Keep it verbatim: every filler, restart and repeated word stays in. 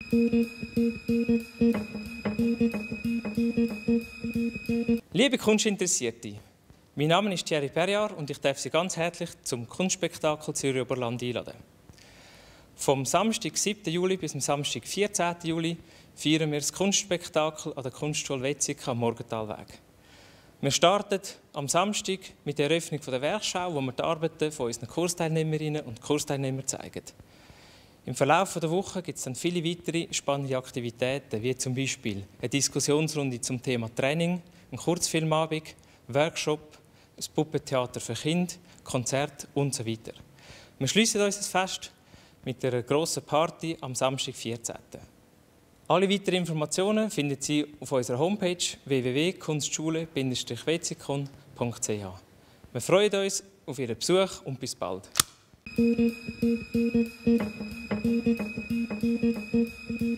Liebe Kunstinteressierte, mein Name ist Thierry Perriard und ich darf Sie ganz herzlich zum Kunstspektakel Zürich Oberland einladen. Vom Samstag, siebten Juli bis zum Samstag, vierzehnten Juli feiern wir das Kunstspektakel an der Kunstschule Wetzikon am Morgentalweg. Wir starten am Samstag mit der Eröffnung der Werkschau, wo wir die Arbeiten von unseren Kursteilnehmerinnen und Kursteilnehmern zeigen. Im Verlauf der Woche gibt es dann viele weitere spannende Aktivitäten, wie zum Beispiel eine Diskussionsrunde zum Thema Training, ein Kurzfilmabend, Workshop, ein Puppentheater für Kinder, Konzert und so weiter. Wir schließen unser Fest mit einer grossen Party am Samstag, vierzehnten Alle weiteren Informationen finden Sie auf unserer Homepage w w w punkt kunstschule Bindestrich wetzikon punkt c h. Wir freuen uns auf Ihren Besuch und bis bald.